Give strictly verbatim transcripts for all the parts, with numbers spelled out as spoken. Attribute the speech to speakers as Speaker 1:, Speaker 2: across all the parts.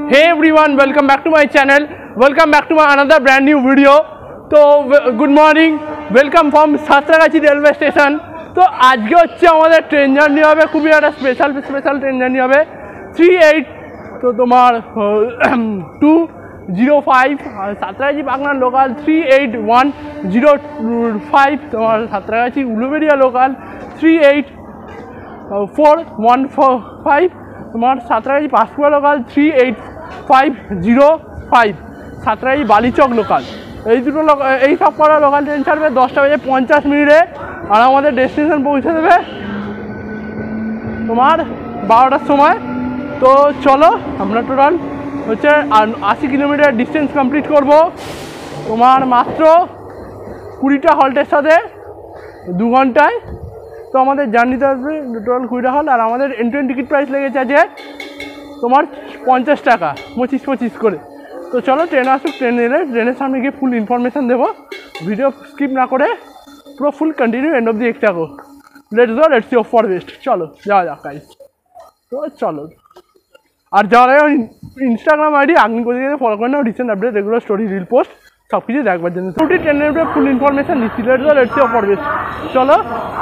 Speaker 1: Hey everyone, welcome back to my channel. Welcome back to my another brand new video. तो good morning, welcome from Santragachi railway station. तो आज के হচ্ছে আমাদের train journey হবে, খুবই একটা স্পেশাল স্পেশাল ট্রেন জার্নি হবে থ্রি এইট। তো তোমার টু জিরো ফাইভ সাতরাগাছি পাকনা local, three eight one zero five তোমার Santragachi Uluberia local, three eight four one four five তোমার Santragachi Panskura local, three eight five zero five Santragachi Balichak local. এই দুটো এই সব করা লোকাল ট্রেন ছাড়বে দশটা বেজে পঞ্চাশ মিনিটে, আর আমাদের ডেস্টিনেশন পৌঁছে দেবে তোমার বারোটার সময়। তো চলো আমরা টোটাল হচ্ছে আশি কিলোমিটার ডিস্টেন্স কমপ্লিট করব তোমার মাত্র কুড়িটা হল্টের সাথে দু ঘন্টায়। তো আমাদের জার্নিতে আসবে টোটাল কুড়িটা হল, আর আমাদের এন্ট্রি টিকিট প্রাইস লেগেছে আছে তোমার পঞ্চাশ টাকা, পঁচিশ পঁচিশ করে। তো চলো ট্রেন আসুক, ট্রেন এলে ট্রেনের সামনে গিয়ে ফুল ইনফরমেশান দেবো, ভিডিও স্কিপ না করে পুরো full continue end of the দেখতে থাকো। Let's go, let's see off for best. চলো যাওয়া যাক গাইস। তো চলো, আর যাওয়ার আগে ইনস্টাগ্রাম আইডি আগ্নি কোচিংয়ে ফলো করে নাও, recent update, regular story, reel post সব কিছু দেখবার জন্য। দুটি ট্রেনের উপরে ফুল ইনফরমেশান দিচ্ছি। Let's go, let's see off for best. চলো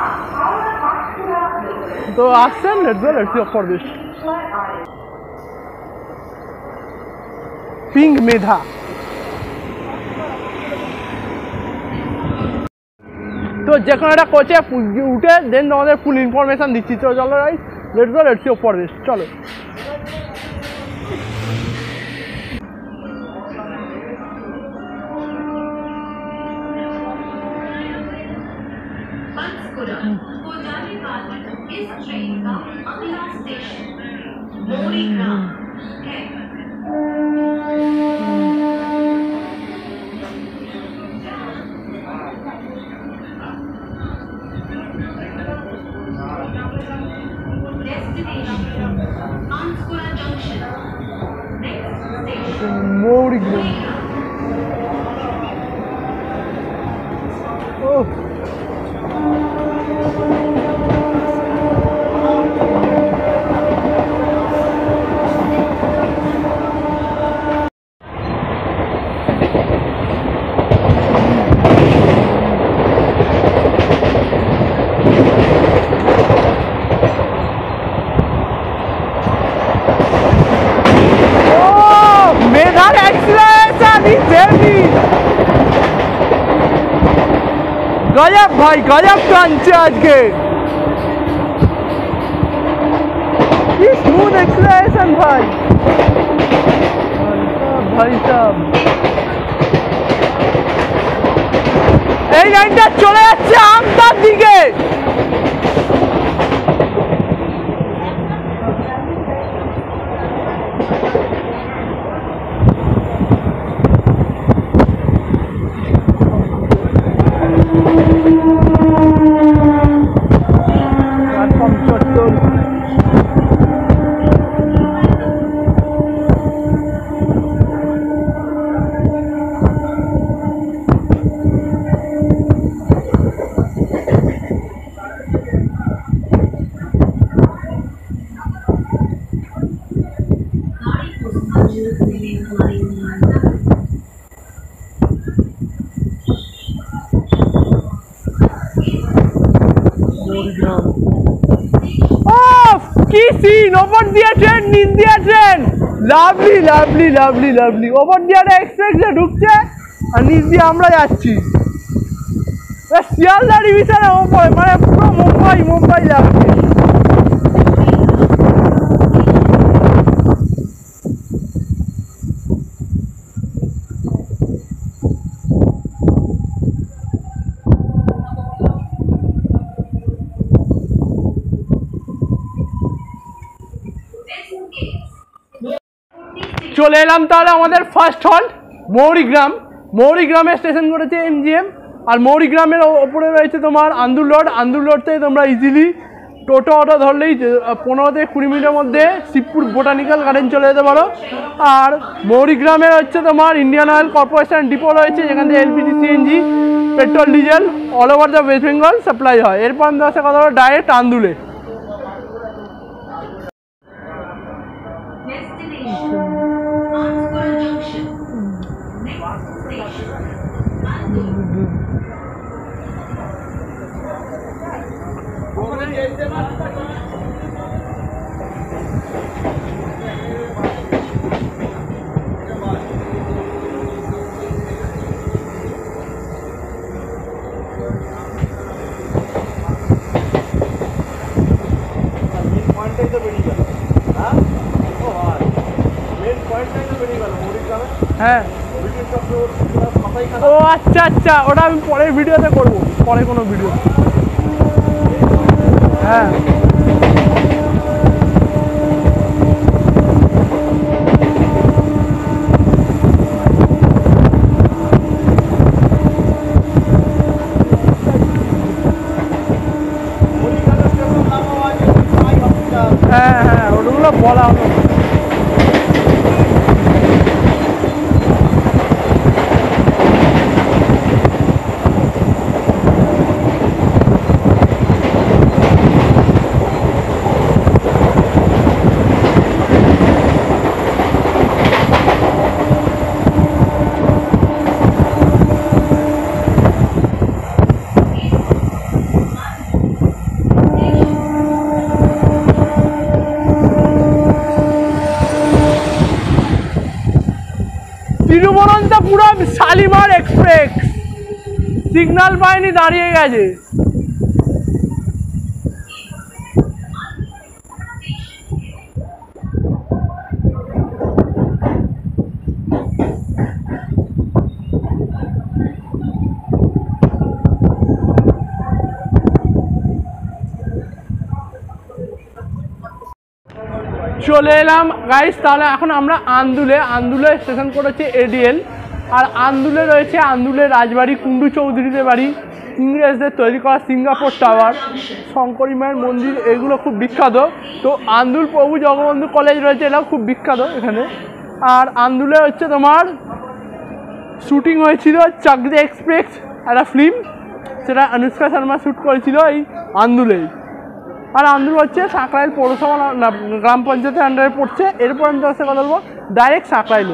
Speaker 1: তো আসছেন, let's go, let's see off for best. Pink মেধা। তো যে কোনো একটা কোচে উঠে দেন তোমাদের ফুল ইনফরমেশান দিচ্ছি। তো চলো right, let's go, let's see off for best. চলো
Speaker 2: इस ट्रेन का अगला स्टेशन मोरीग्राम है। Destination Panskura junction, next station
Speaker 1: Mourigram. ओह गजब भाई, गजब टानছে আজকে, কি স্মুথ এক্সেলারেশন ভাই, ভাই সাহেব। এই লাইনটা চলে যাচ্ছে আমতার দিকে। কি সিন, ওপর দিয়ে ট্রেন, নিচ দিয়ে train, lovely lovely lovely lovely. ওপর দিয়ে এক্সপ্রেসে ঢুকছে আর নিচ দিয়ে আমরা যাচ্ছি। শিয়ালদা ডিভিশনের ওপর, মানে পুরো মুম্বাই মুম্বাই লাগছে। চলে এলাম তাহলে আমাদের ফার্স্ট হল্ট মৌরিগ্রাম। মৌরিগ্রামে স্টেশন করেছে এমজিএম, আর মৌরিগ্রামের ওপরে রয়েছে তোমার আন্দুল রোড। আন্দুল রোড থেকে তোমরা ইজিলি টোটো অটো ধরলেই পনেরো থেকে কুড়ি মিনিটের মধ্যে শিবপুর বোটানিক্যাল গার্ডেন চলে যেতে পারো। আর মৌরিগ্রামে হচ্ছে তোমার ইন্ডিয়ান অয়েল কর্পোরেশন ডিপো রয়েছে, যেখান থেকে LPG, CNG, petrol, diesel all over the West Bengal supply হয়। এরপর আমাদের আসে কথা হলো ডাইরেক্ট আন্দুলে। হ্যাঁ ও আচ্ছা আচ্ছা, ওটা আমি পরের ভিডিওতে করবো, পরে কোনো ভিডিও। হ্যাঁ হ্যাঁ হ্যাঁ ওগুলো বলা হলো। তিরুবনন্তপুরম শালিমার এক্সপ্রেস সিগন্যাল পায়নি, দাঁড়িয়ে গেছে। চলে এলাম গাইস, তাহলে এখন আমরা আন্দুলে, আন্দুলে স্টেশন করেছে এডিএল, আর আন্দুলে রয়েছে আন্দুলের রাজবাড়ি, কুন্ডু চৌধুরীদের বাড়ি, ইংরেজদের তৈরি করা সিঙ্গাপুর টাওয়ার, শঙ্করী মায়ের মন্দির, এগুলো খুব বিখ্যাত। তো আন্দুল প্রভু জগবন্ধু কলেজ রয়েছে, এটাও খুব বিখ্যাত এখানে। আর আন্দুলে হচ্ছে তোমার শ্যুটিং হয়েছিল চাকরি এক্সপ্রেস একটা ফিল্ম, সেটা অনুষ্কা শর্মা শ্যুট করেছিল এই আন্দুলেই। আর আন্দুল হচ্ছে সাঁকরাইল পৌরসভা গ্রাম পঞ্চায়েতের আন্ডারে পড়ছে। এরপর আমি তার সাথে কথা বলবো ডাইরেক্ট সাঁকরাইলে।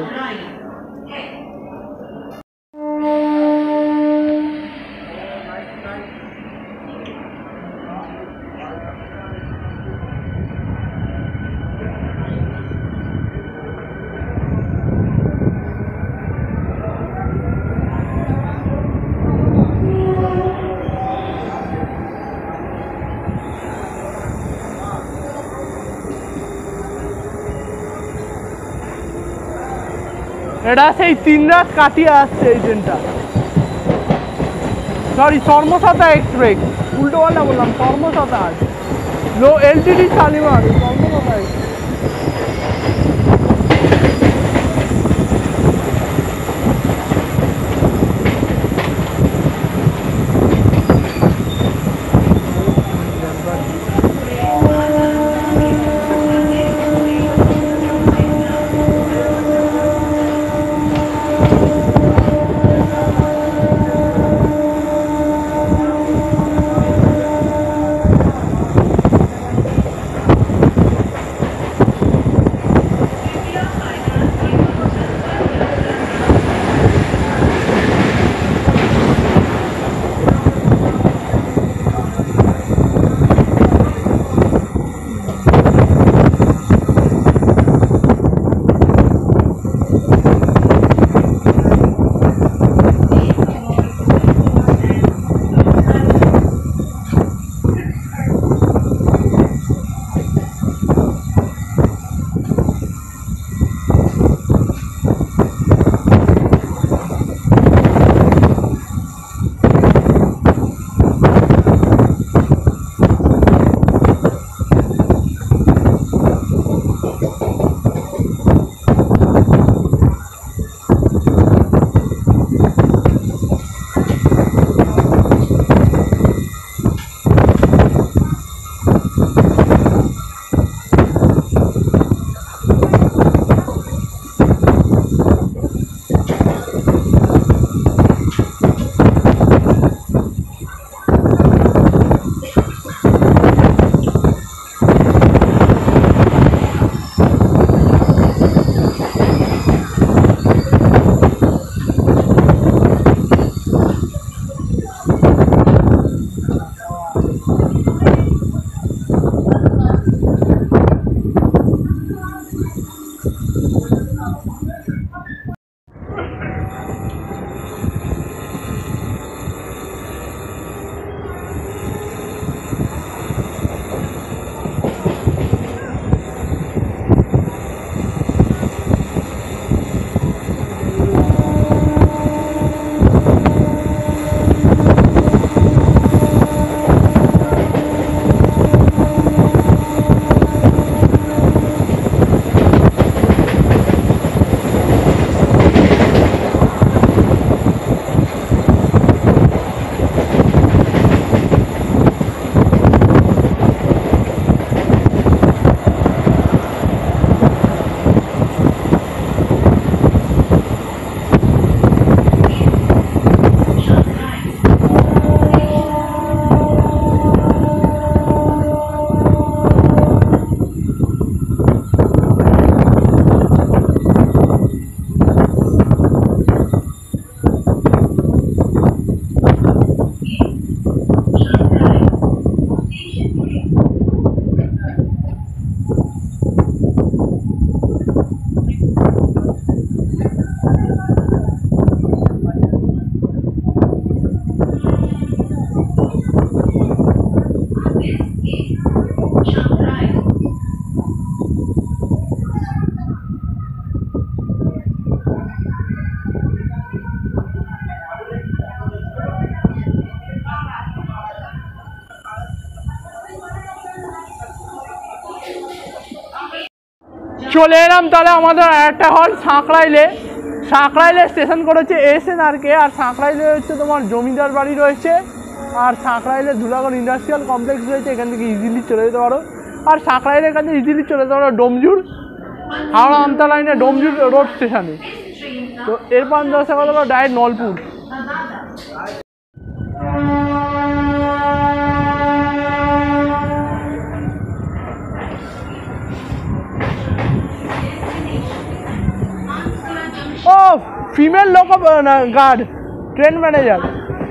Speaker 1: এটা সেই তিন রাত কাটিয়ে আসছে এই ট্রেনটা, সরি সর্মসতা এক্সপ্রেস, উল্টো পাল্টা বললাম, সর্মসতা লো এলটিডি শালিমার সর্মসতা এক্সপ্রেস। চলে এলাম তাহলে আমাদের একটা হল সাঁকড়াইলে। সাঁকড়াইলে স্টেশন করেছে এস এন আর কে, আর সাঁকড়াইলে হচ্ছে তোমার জমিদার বাড়ি রয়েছে, আর সাঁকড়াইলে ধুলাগড় ইন্ডাস্ট্রিয়াল কমপ্লেক্স রয়েছে, এখান থেকে ইজিলি চলে যেতে পারো। আর সাঁকড়াইলে এখান থেকে ইজিলি চলে যেতে পারো ডোমজুর, হাওড়া আমতা লাইনে ডোমজুর রোড স্টেশনে। তো এরপর দশটা কথা হলো ডাইরেক্ট নলপুর। ও ফিমেল লোক guard train manager.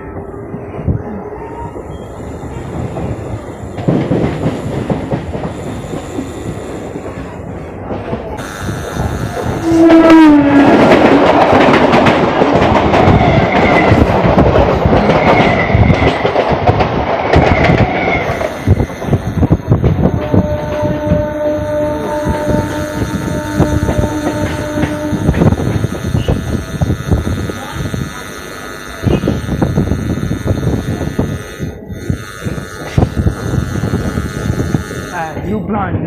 Speaker 1: You blind.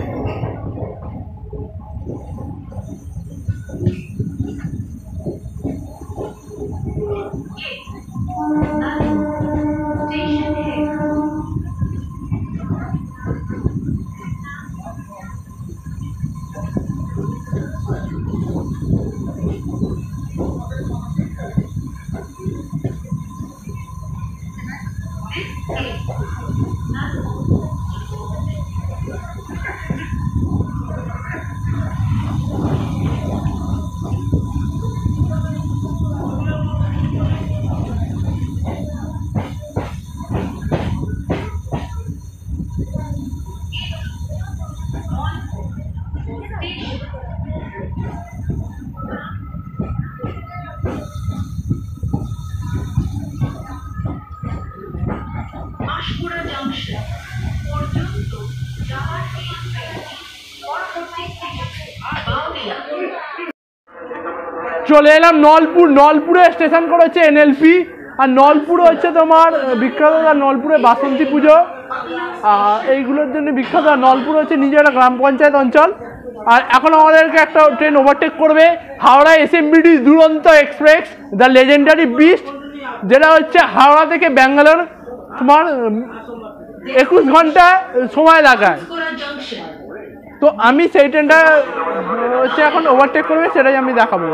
Speaker 2: আশপুরা জংশন পর্যন্ত যাওয়ার এই ট্রেনটি পরবর্তী স্টেশন বাউরিয়া।
Speaker 1: চলে এলাম নলপুর। নলপুরে স্টেশন করেছে এনএলপি, আর নলপুর হচ্ছে তোমার বিখ্যাত, নলপুরে বাসন্তী পুজো এইগুলোর জন্য বিখ্যাত। নলপুর হচ্ছে নিজের একটা গ্রাম পঞ্চায়েত অঞ্চল। আর এখন আমাদেরকে একটা ট্রেন ওভারটেক করবে, Howrah SMVT Duronto express the legendary beast, যেটা হচ্ছে হাওড়া থেকে ব্যাঙ্গালোর তোমার একুশ ঘন্টা সময় লাগায়। তো আমি সেই ট্রেনটা হচ্ছে এখন ওভারটেক করবে, সেটাই আমি দেখাবো।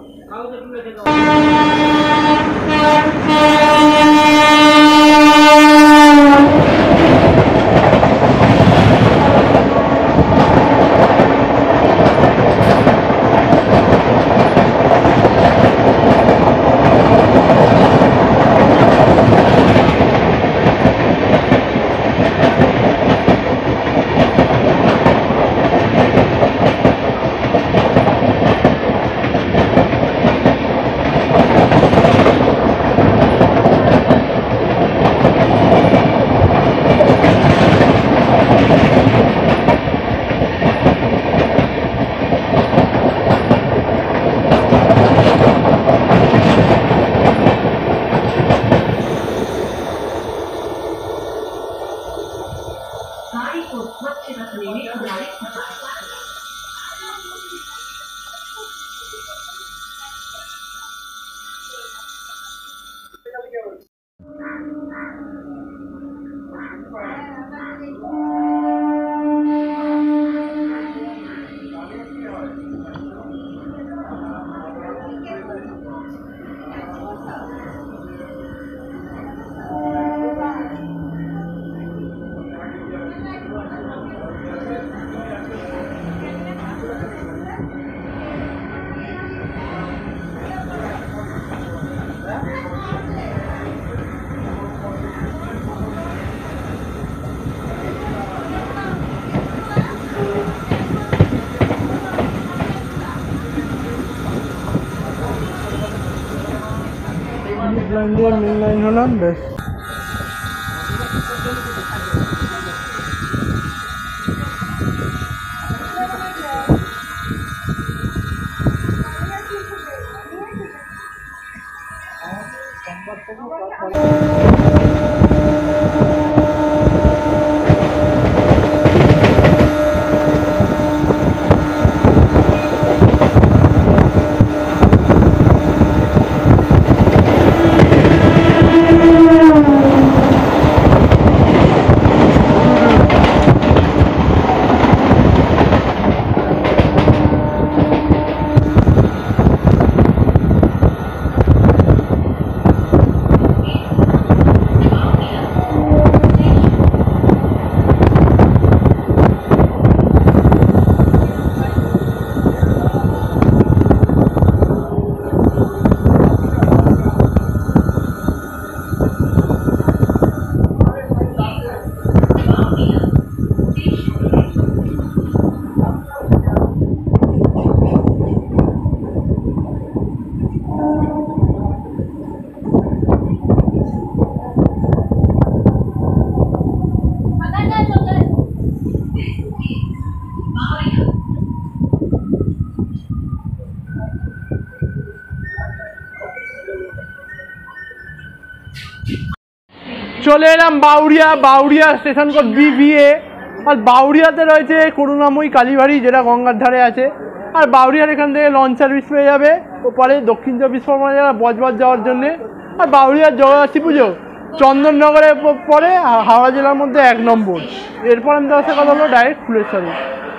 Speaker 1: লাইন দিয়ে মেন লাইন হলাম বেশ। চলে এলাম Bauria. Bauria station code BVA. আর বাউরিয়াতে রয়েছে করুণাময়ী কালীবাড়ি, যেটা গঙ্গার ধারে আছে। আর বাউরিয়ার এখান থেকে লঞ্চ সার্ভিস পেয়ে যাবে ওপারে দক্ষিণ চব্বিশ পরগনা জেলা বজবজ যাওয়ার জন্যে। আর বাউরিয়ার জগদ্ধাত্রী পুজো চন্দননগরে পরে হাওড়া জেলার মধ্যে এক নম্বর। এরপর আমি তার সাথে কথা হলো ডাইরেক্ট ফুলেশ্বরী।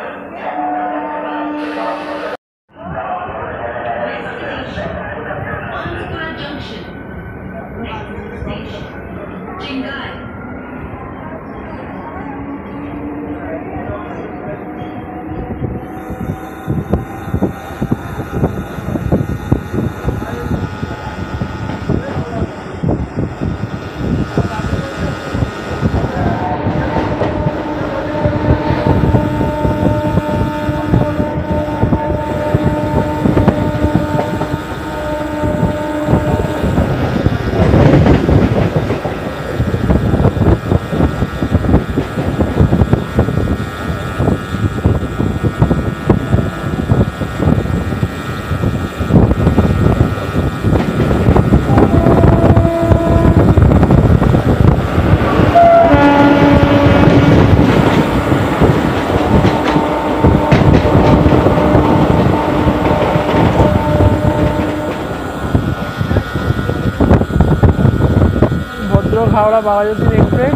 Speaker 1: হাওড়া বাঘাযতীন এক্সপ্রেস।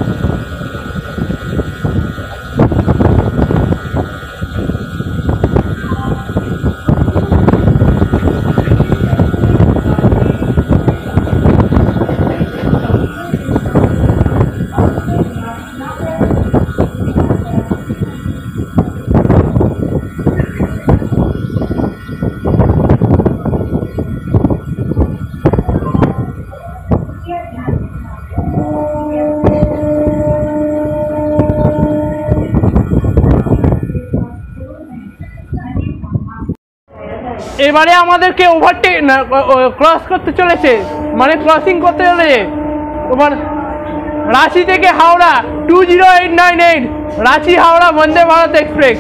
Speaker 1: এবারে আমাদেরকে ওভারটেক ক্রস করতে চলেছে, মানে ক্রসিং করতে চলেছে তোমার রাঁচি থেকে Howrah two zero eight nine eight Ranchi Howrah Vande Bharat express.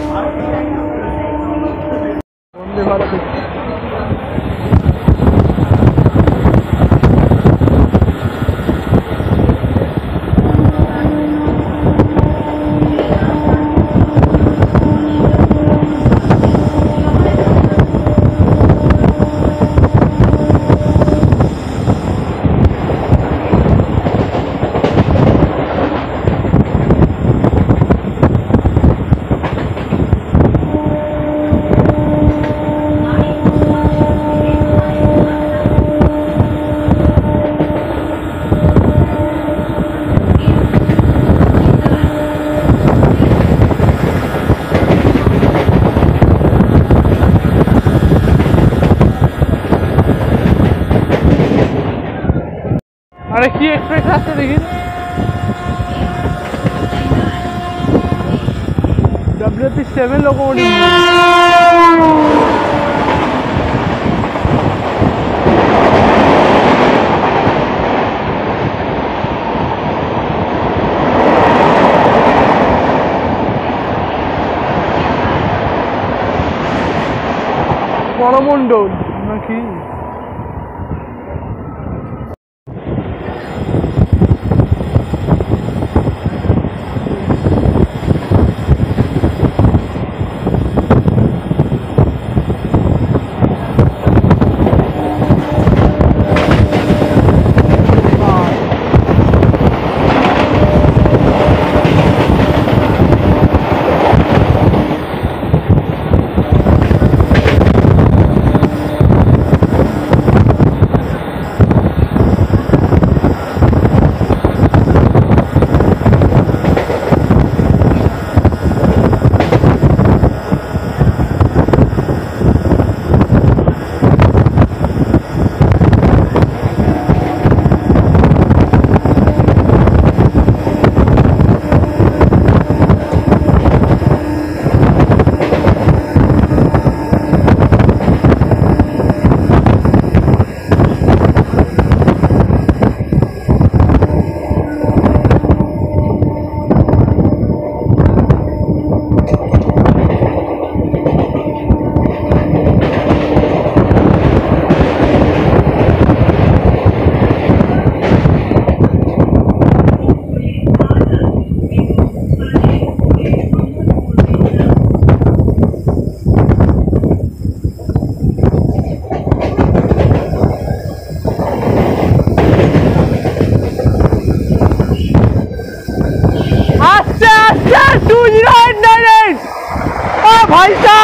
Speaker 1: Vande Bharat अरे की एक्सप्रेस আসছে দেখি ডব্লিউপি সেভেন লোকোমোটিভ। করমণ্ডল নাকি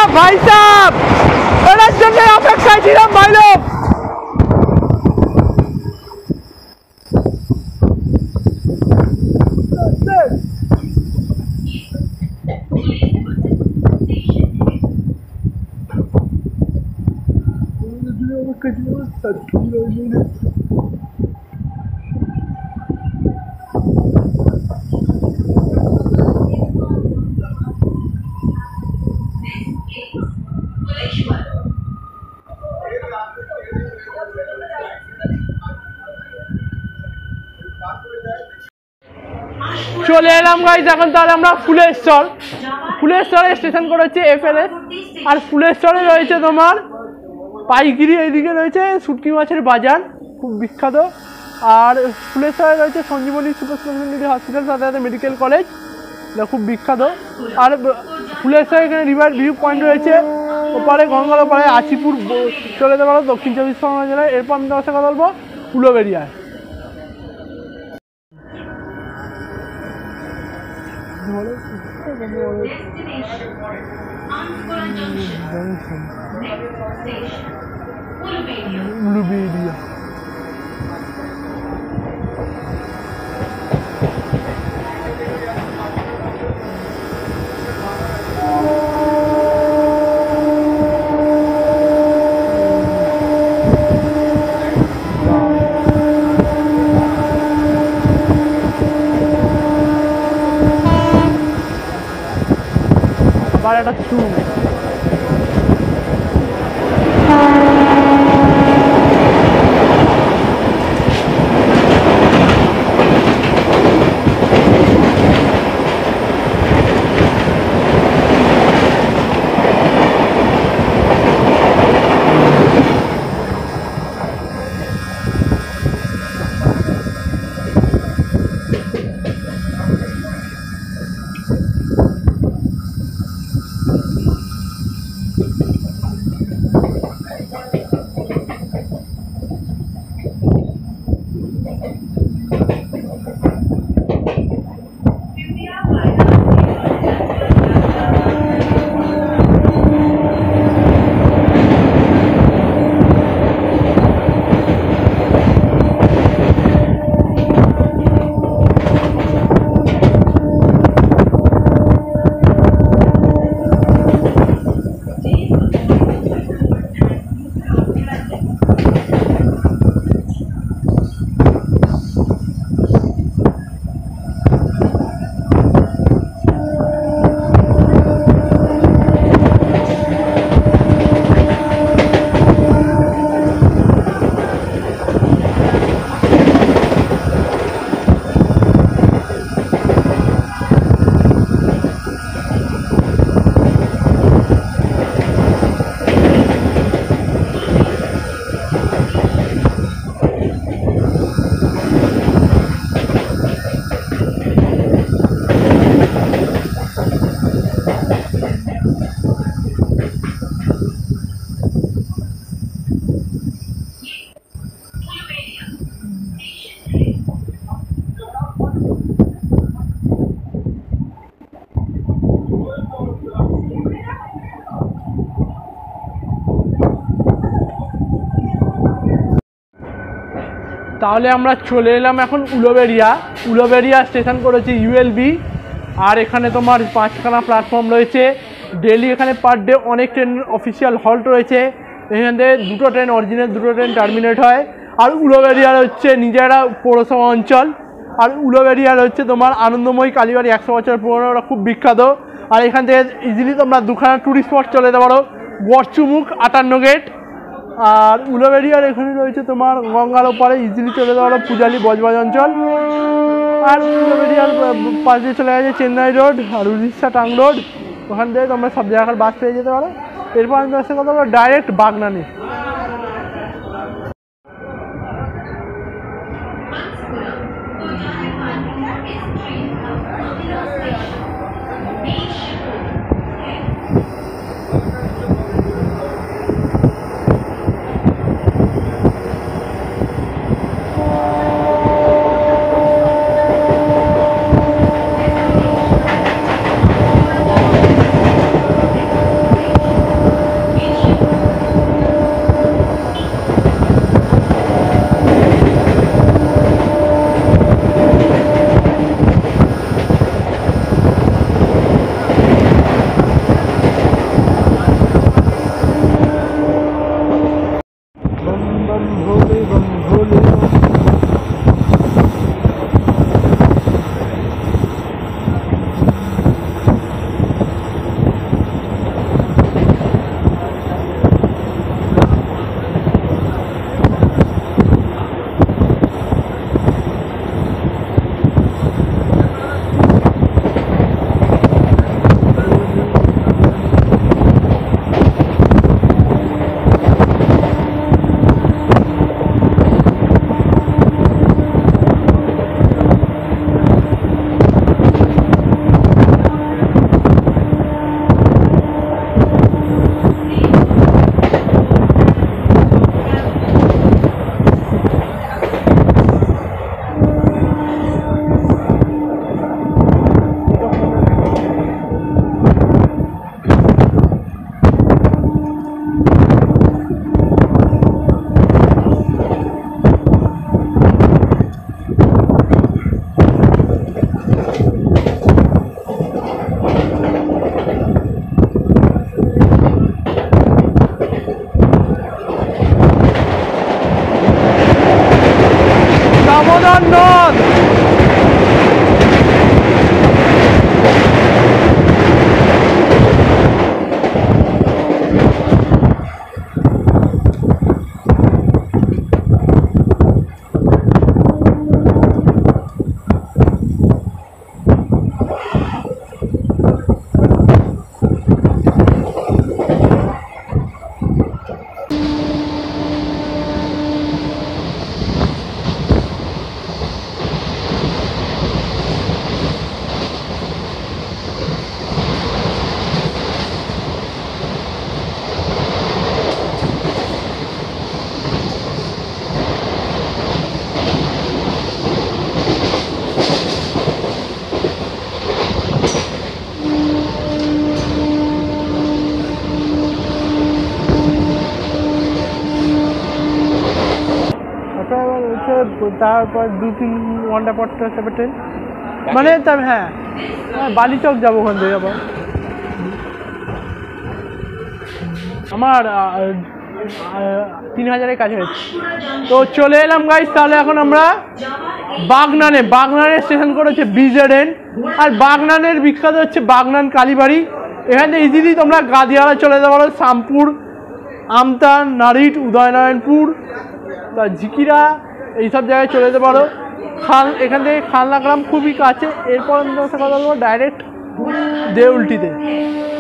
Speaker 1: ভাই সাহেব, এটার জন্য অপেক্ষায় ছিলাম ভাই লোক। চলে এলাম গাইজ এখন তাহলে আমরা ফুলেশ্বর। ফুলেশ্বরে স্টেশন করেছে এফএলএস, আর ফুলেশ্বরে রয়েছে তোমার পাইকিরি, এইদিকে রয়েছে শুটকি মাছের বাজার খুব বিখ্যাত, আর ফুলেশ্বরে রয়েছে সঞ্জীবনী সুপার স্পেশালিটি হসপিটাল, সাথে সাথে মেডিকেল কলেজ, এটা খুব বিখ্যাত। আর ফুলেশ্বরে এখানে রিভার ভিউ পয়েন্ট রয়েছে, ওপারে গঙ্গার ওপারে আচিপুর চলে যেতে পারো দক্ষিণ চব্বিশ পরগনা জেলায়। এরপর আমি তোমার সাথে কথা বলবো উলুবেড়িয়ায়। উলুবেড়িয়া আবার একটা চু তাহলে আমরা চলে এলাম এখন উলুবেড়িয়া। উলুবেড়িয়া স্টেশন করেছে ইউএলবি, আর এখানে তোমার পাঁচখানা প্ল্যাটফর্ম রয়েছে। ডেলি এখানে পার ডে অনেক ট্রেন অফিসিয়াল হল্ট রয়েছে। এখান থেকে দুটো ট্রেন অরিজিনাল, দুটো ট্রেন টার্মিনেট হয়। আর উলুবেড়িয়ার হচ্ছে নিজেরা পৌরসভা অঞ্চল। আর উলুবেড়িয়ার হচ্ছে তোমার আনন্দময়ী কালীবাড়ি একশো বছর পুরনো, ওরা খুব বিখ্যাত। আর এখান থেকে ইজিলি তোমরা দুখানা ট্যুরিস্ট স্পট চলে যেতে পারো, গড়চুমুখ, আটান্ন গেট। আর উলুবেড়িয়ার এখানে রয়েছে তোমার গঙ্গার ওপারে ইজিলি চলে যাওয়া পূজালি বজবজ অঞ্চল। আর উলুবেড়িয়ার পাশে চলে গেছে চেন্নাই রোড আর উড়িষ্যা টাং রোড, ওখান থেকে তোমরা সব জায়গার বাস পেয়ে যেতে পারো। এরপর আমি তোমার সাথে কথা বলবো ডাইরেক্ট বাগনানি। তারপর দু তিন ঘন্টা পর তারপর ট্রেন মানে তার হ্যাঁ বালিচক যাবো ওখান থেকে আবার আমার তিন হাজারের কাছাকাছি তো চলে এলাম গাইস তাহলে এখন আমরা বাগনানে বাগনানের স্টেশন করেছে বিজেডেন আর বাগনানের বিখ্যাত হচ্ছে বাগনান কালীবাড়ি এখান থেকে ইজিলি তোমরা গাদিয়ালা চলে যেতে পারো শামপুর আমতান নারিট উদয়নারায়ণপুর তা ঝিকিরা এইসব জায়গায় চলে যেতে পারো খাল এখান থেকে খালনা গ্রাম খুবই কাছে এরপর কথা বলবো ডাইরেক্ট দেউলটিতে